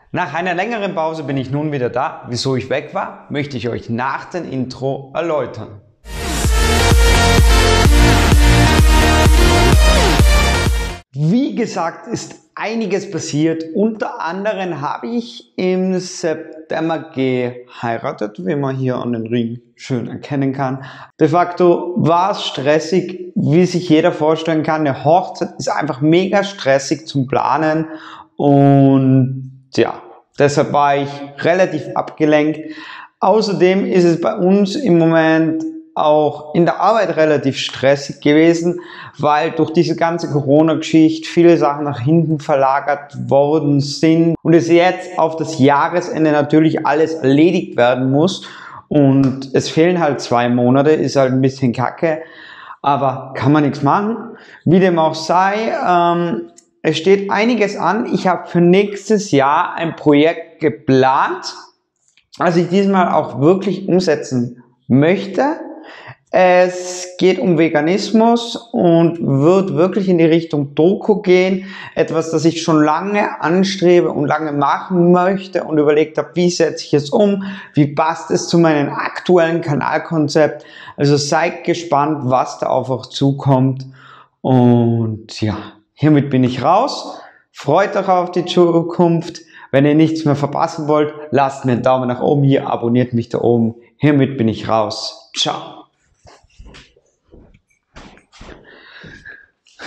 Nach einer längeren Pause bin ich nun wieder da. Wieso ich weg war, möchte ich euch nach dem Intro erläutern. Wie gesagt, ist einiges passiert. Unter anderem habe ich im September geheiratet, wie man hier an den Ring schön erkennen kann. De facto war es stressig, wie sich jeder vorstellen kann. Eine Hochzeit ist einfach mega stressig zum Planen und ja, deshalb war ich relativ abgelenkt. Außerdem ist es bei uns im Moment auch in der Arbeit relativ stressig gewesen, weil durch diese ganze Corona-Geschichte viele Sachen nach hinten verlagert worden sind und es jetzt auf das Jahresende natürlich alles erledigt werden muss und es fehlen halt 2 Monate, ist halt ein bisschen kacke, aber kann man nichts machen. Wie dem auch sei, es steht einiges an. Ich habe für nächstes Jahr ein Projekt geplant, das ich diesmal auch wirklich umsetzen möchte. Es geht um Veganismus und wird wirklich in die Richtung Doku gehen. Etwas, das ich schon lange anstrebe und lange machen möchte und überlegt habe, wie setze ich es um, wie passt es zu meinem aktuellen Kanalkonzept. Also seid gespannt, was da auf euch zukommt. Und ja, hiermit bin ich raus. Freut euch auf die Zukunft. Wenn ihr nichts mehr verpassen wollt, lasst mir einen Daumen nach oben hier, abonniert mich da oben. Hiermit bin ich raus. Ciao.